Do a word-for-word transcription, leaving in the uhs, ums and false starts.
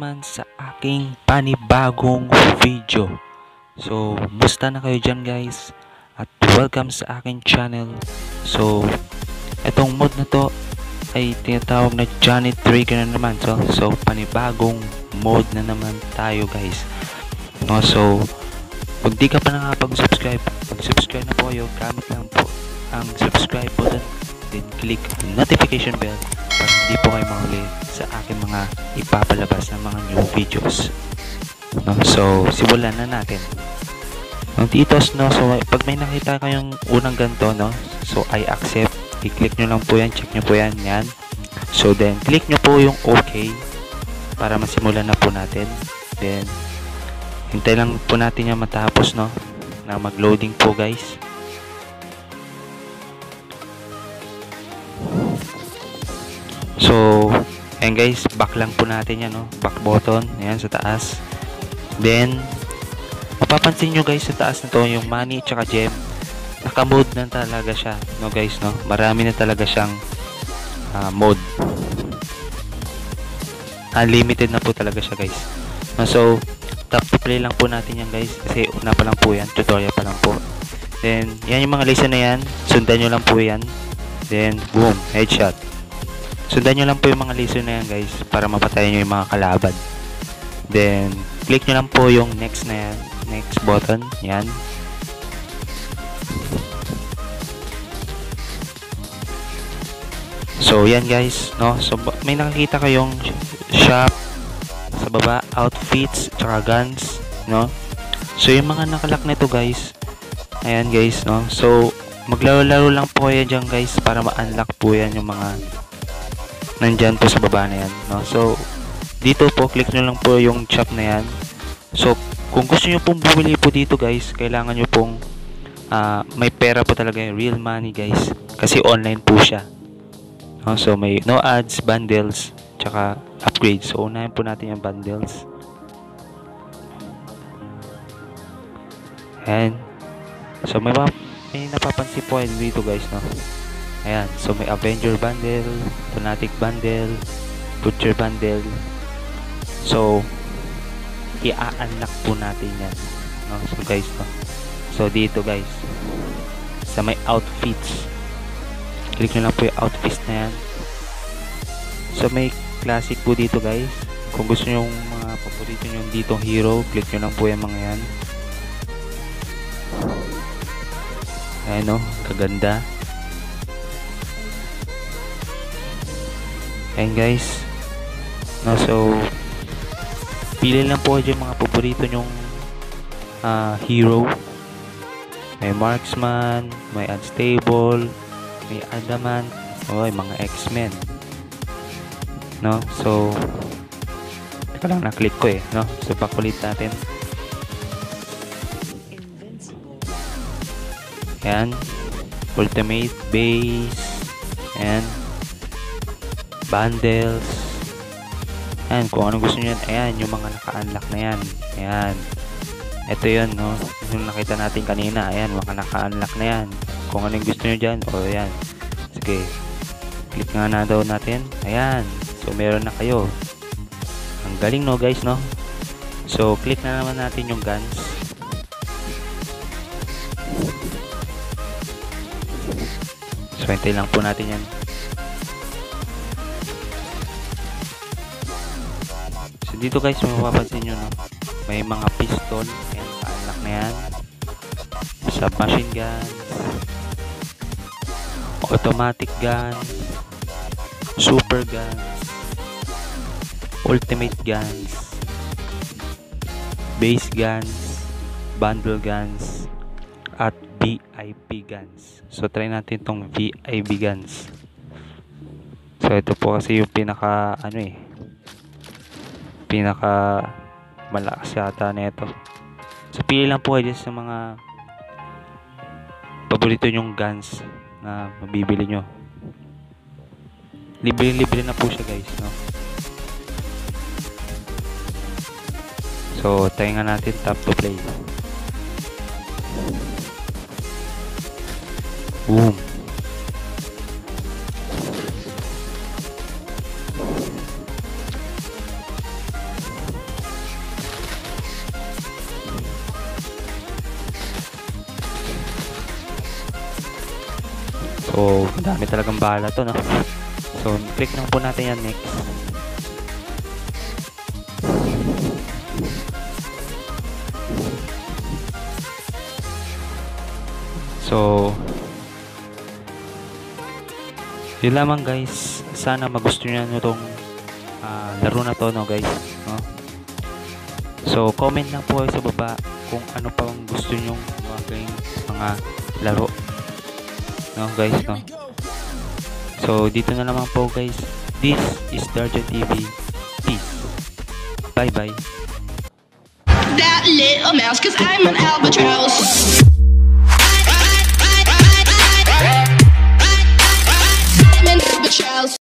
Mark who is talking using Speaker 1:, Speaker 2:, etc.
Speaker 1: naman sa aking panibagong video. So, musta na kayo dyan guys? At welcome sa aking channel. So, itong mod na to ay tinatawag na Johnny Trigger na naman. So, so panibagong mod na naman tayo guys. No, so, kung di ka pa nakapag-subscribe, mag-subscribe na po kayo. Gamit lang po ang subscribe button. Then click notification bell para hindi po kayo mahuli sa aking mga ipapalabas na mga new videos. No, so, simulan na natin. Ang titos, no, so pag may nakita kayong unang ganito, no, so I accept, i-click nyo lang po yan, check nyo po yan, yan. So then, click nyo po yung OK para masimulan na po natin. Then, hintay lang po natin yung matapos, no, na mag-loading po guys. So, ayan guys, back lang po natin yan, no, back button, ayan sa taas. Then, mapapansin nyo guys sa taas na to yung money tsaka gem, naka-mode na talaga siya, no guys, no, marami na talaga siyang uh, mode, unlimited na po talaga siya guys, no, so tap to play lang po natin yan guys kasi una pa lang po yan, tutorial pa lang po. Then yan yung mga lesson na yan, sundan nyo lang po yan. Then boom, headshot, sundan nyo lang po yung mga lesson na yan guys para mapatayin nyo yung mga kalaban. Then click nyo lang po yung next na yan, next button, yan. So yan guys, no, so may nakikita kayong shop sa baba, outfits tsaka guns, no. So yung mga nakalak nito guys, ayan guys, no, so maglaro-laro lang po kayo dyan guys para ma-unlock po yan yung mga nandyan po sa baba na yan, no. So dito po, click nyo lang po yung shop na yan. So kung gusto nyo pong bumili po dito guys, kailangan nyo pong uh, may pera po talaga, yung real money guys, kasi online po siya, no? So may no ads, bundles tsaka upgrades. So unahin po natin yung bundles. Ayan, so may, may napapansin po dito guys, no. Ayan, so may Avenger bundle, Fanatic bundle, Butcher bundle. So i-unlock po natin yan, no? So guys, no, so dito guys sa may outfits, click nyo lang po yung outfits na yan. So may classic po dito guys. Kung gusto nyo yung mga paborito nyo ditong hero, click nyo lang po yung mga yan. Ayan, no, kaganda. Ayan guys, no, so pili lang po yung mga paborito nyong uh, hero. May marksman, may unstable, may adamant, o oh, mga X-Men, no. So teka lang, na-click ko eh, no. So pakulit natin. Ayan, ultimate base, and bundles. Ayan, kung ano gusto nyo yan, ayan, yung mga naka-unlock na yan, ayan, ito yun, no, yung nakita natin kanina, ayan, mga naka-unlock na yan. Kung ano yung gusto nyo dyan, o ayan, sige, click nga na daw natin, ayan, so meron na kayo. Ang galing, no guys, no. So click na naman natin yung guns. So hintay lang po natin yan. So dito guys, mapapansin nyo, no, may mga pistol, ayan, unlock na yan, submachine gun, automatic gun, super guns, ultimate guns, base guns, bundle guns, at V I P guns. So try natin tong V I P guns. So ito po kasi yung pinaka ano eh, pinaka malakas yata nito. So pili lang po kayo sa mga paborito nyong guns na mabibili nyo. Libre-libre na po siya guys, no. So tayo nga natin tap to play. Boom. So, madami talagang bala to, no? So, click lang po natin yan next. So, yun lamang guys. Sana magustuhan nyo tong uh, laro na to, no guys, no? So, comment lang po kayo sa baba kung ano pa ang gusto nyong mga mga laro, no guys, no? So, dito na naman po guys. This is Darjan T V. Peace. Bye bye.
Speaker 2: That little mouse, 'cause I'm an albatross.